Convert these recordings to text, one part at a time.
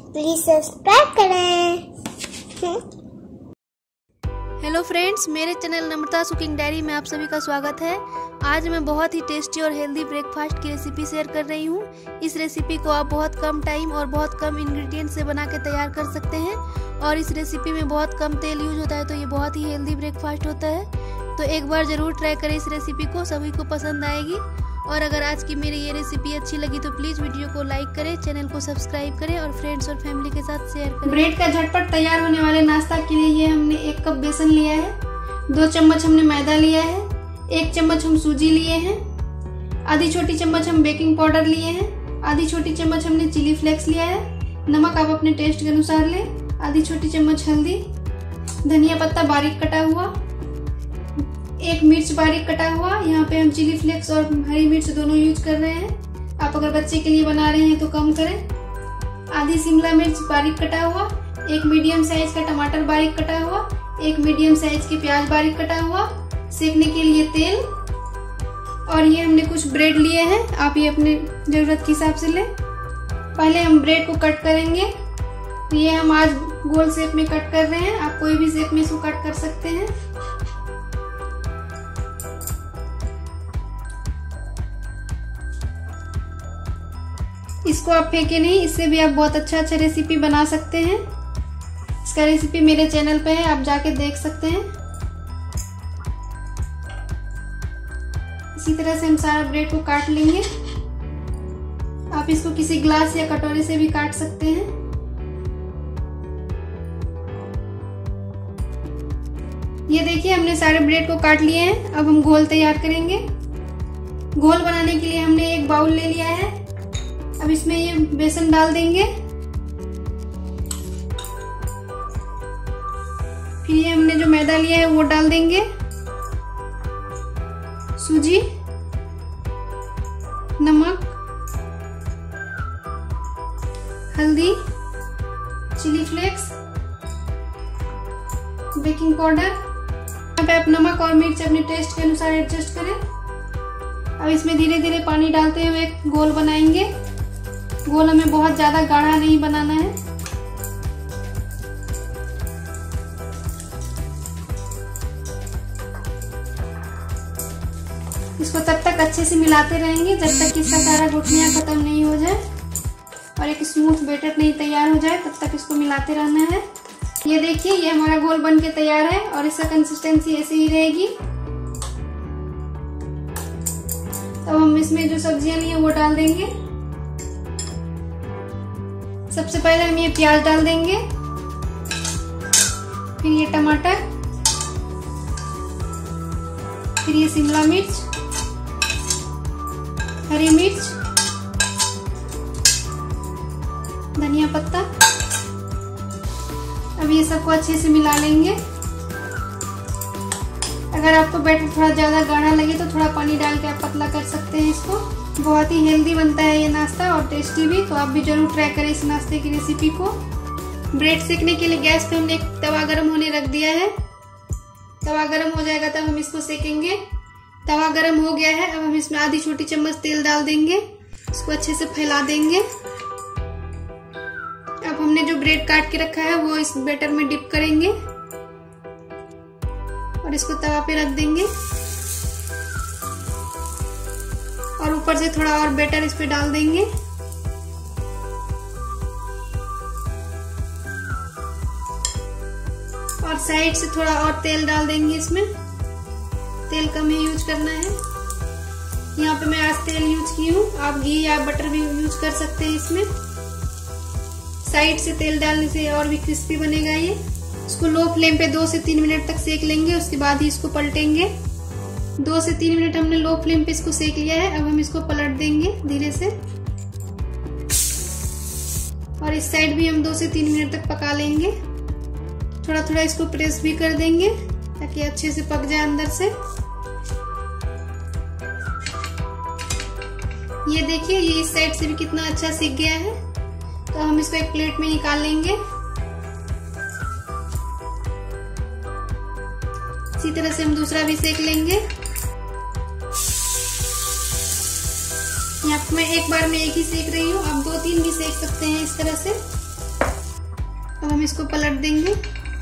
Please subscribe करें। Hello friends, मेरे channel Namrata cooking diary में आप सभी का स्वागत है। आज मैं बहुत ही टेस्टी और हेल्दी ब्रेकफास्ट की रेसिपी शेयर कर रही हूँ। इस रेसिपी को आप बहुत कम टाइम और बहुत कम इंग्रेडिएंट से बना के तैयार कर सकते हैं और इस रेसिपी में बहुत कम तेल यूज होता है, तो ये बहुत ही हेल्दी ब्रेकफास्ट होता है। तो एक बार ज़रूर ट्राई करें इस रेसिपी को, सभी को पसंद आएगी। और अगर आज की मेरी ये रेसिपी अच्छी लगी तो प्लीज़ वीडियो को लाइक करें, चैनल को सब्सक्राइब करें और फ्रेंड्स और फैमिली के साथ शेयर करें। ब्रेड का झटपट तैयार होने वाले नाश्ता के लिए ये हमने 1 कप बेसन लिया है, 2 चम्मच हमने मैदा लिया है, 1 चम्मच हम सूजी लिए हैं, आधी छोटी चम्मच हम बेकिंग पाउडर लिए हैं, आधी छोटी चम्मच हमने चिली फ्लेक्स लिया है, नमक आप अपने टेस्ट के अनुसार लें, आधी छोटी चम्मच हल्दी, धनिया पत्ता बारीक कटा हुआ, 1 मिर्च बारीक कटा हुआ। यहाँ पे हम चिली फ्लेक्स और हरी मिर्च दोनों यूज कर रहे हैं। आप अगर बच्चे के लिए बना रहे हैं तो कम करें। आधी शिमला मिर्च बारीक कटा हुआ, 1 मीडियम साइज का टमाटर बारीक कटा हुआ, 1 मीडियम साइज की प्याज बारीक कटा हुआ, सेकने के लिए तेल, और ये हमने कुछ ब्रेड लिए हैं। आप ये अपने जरूरत के हिसाब से लें। पहले हम ब्रेड को कट करेंगे। ये हम आज गोल शेप में कट कर रहे हैं, आप कोई भी शेप में इसको कट कर सकते हैं। इसको आप फेंके नहीं, इससे भी आप बहुत अच्छा रेसिपी बना सकते हैं। इसका रेसिपी मेरे चैनल पे है, आप जाके देख सकते हैं। इसी तरह से हम सारा ब्रेड को काट लेंगे। आप इसको किसी ग्लास या कटोरी से भी काट सकते हैं। ये देखिए हमने सारे ब्रेड को काट लिए हैं। अब हम घोल तैयार करेंगे। घोल बनाने के लिए हमने एक बाउल ले लिया है। अब इसमें ये बेसन डाल देंगे। फिर ये हमने जो मैदा लिया है वो डाल देंगे, सूजी, नमक, हल्दी, चिली फ्लेक्स, बेकिंग पाउडर। यहाँ पे आप नमक और मिर्च अपने टेस्ट के अनुसार एडजस्ट करें। अब इसमें धीरे धीरे पानी डालते हुए एक गोल बनाएंगे। गोल हमें बहुत ज्यादा गाढ़ा नहीं बनाना है। इसको तब तक अच्छे से मिलाते रहेंगे जब तक कि इसका सारा गुठलियां खत्म नहीं हो जाए और एक स्मूथ बैटर नहीं तैयार हो जाए, तब तक इसको मिलाते रहना है। ये देखिए ये हमारा घोल बन के तैयार है और इसका कंसिस्टेंसी ऐसी ही रहेगी। अब हम इसमें जो सब्जियां ली हैं वो डाल देंगे। सबसे पहले हम ये प्याज डाल देंगे, फिर ये टमाटर, फिर ये शिमला मिर्च, हरी मिर्च, धनिया पत्ता। अब ये सबको अच्छे से मिला लेंगे। अगर आपको बैटर थोड़ा ज्यादा गाढ़ा लगे तो थोड़ा पानी डाल के आप पतला कर सकते हैं इसको। बहुत ही हेल्दी बनता है ये नाश्ता और टेस्टी भी, तो आप भी जरूर ट्राई करें इस नाश्ते की रेसिपी को। ब्रेड सेकने के लिए गैस पे हमने एक तवा गरम होने रख दिया है। तवा गरम हो जाएगा तब हम इसको सेकेंगे। तवा गरम हो गया है। अब हम इसमें आधी छोटी चम्मच तेल डाल देंगे, इसको अच्छे से फैला देंगे। अब हमने जो ब्रेड काट के रखा है वो इस बैटर में डिप करेंगे और इसको तवा पे रख देंगे और ऊपर से थोड़ा और बैटर इस पे डाल देंगे। और साइड से थोड़ा और तेल डाल देंगे। इसमें तेल कम ही यूज करना है। यहाँ पे मैं आज तेल यूज की हूँ, आप घी या बटर भी यूज कर सकते हैं। इसमें साइड से तेल डालने से और भी क्रिस्पी बनेगा ये। इसको लो फ्लेम पे 2 से 3 मिनट तक सेक लेंगे, उसके बाद ही इसको पलटेंगे। 2 से 3 मिनट हमने लो फ्लेम पे इसको सेक लिया है। अब हम इसको पलट देंगे धीरे से और इस साइड भी हम 2 से 3 मिनट तक पका लेंगे। थोड़ा थोड़ा इसको प्रेस भी कर देंगे ताकि अच्छे से पक जाए अंदर से। ये देखिए ये इस साइड से भी कितना अच्छा सीख गया है। तो हम इसको एक प्लेट में निकाल लेंगे। इसी तरह से हम दूसरा भी सेक लेंगे। यहाँ मैं एक बार में एक ही सेक रही हूँ, आप 2-3 भी सेक सकते हैं इस तरह से। अब हम इसको पलट देंगे।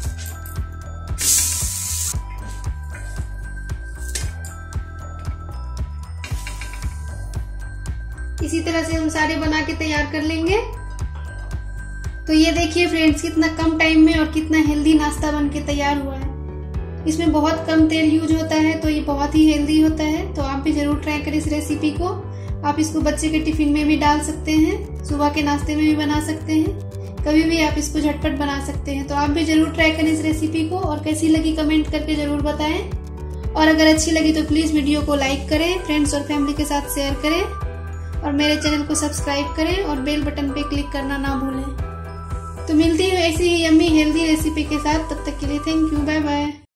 इसी तरह से हम सारे बना के तैयार कर लेंगे। तो ये देखिए फ्रेंड्स, कितना कम टाइम में और कितना हेल्दी नाश्ता बन के तैयार हुआ है। इसमें बहुत कम तेल यूज होता है, तो ये बहुत ही हेल्दी होता है। तो आप भी जरूर ट्राई करें इस रेसिपी को। आप इसको बच्चे के टिफिन में भी डाल सकते हैं, सुबह के नाश्ते में भी बना सकते हैं, कभी भी आप इसको झटपट बना सकते हैं। तो आप भी जरूर ट्राई करें इस रेसिपी को, और कैसी लगी कमेंट करके जरूर बताएं। और अगर अच्छी लगी तो प्लीज वीडियो को लाइक करें, फ्रेंड्स और फैमिली के साथ शेयर करें, और मेरे चैनल को सब्सक्राइब करें और बेल बटन पे क्लिक करना ना भूलें। तो मिलती हूँ ऐसी ही यम्मी हेल्दी रेसिपी के साथ। तब तक के लिए थैंक यू, बाय बाय।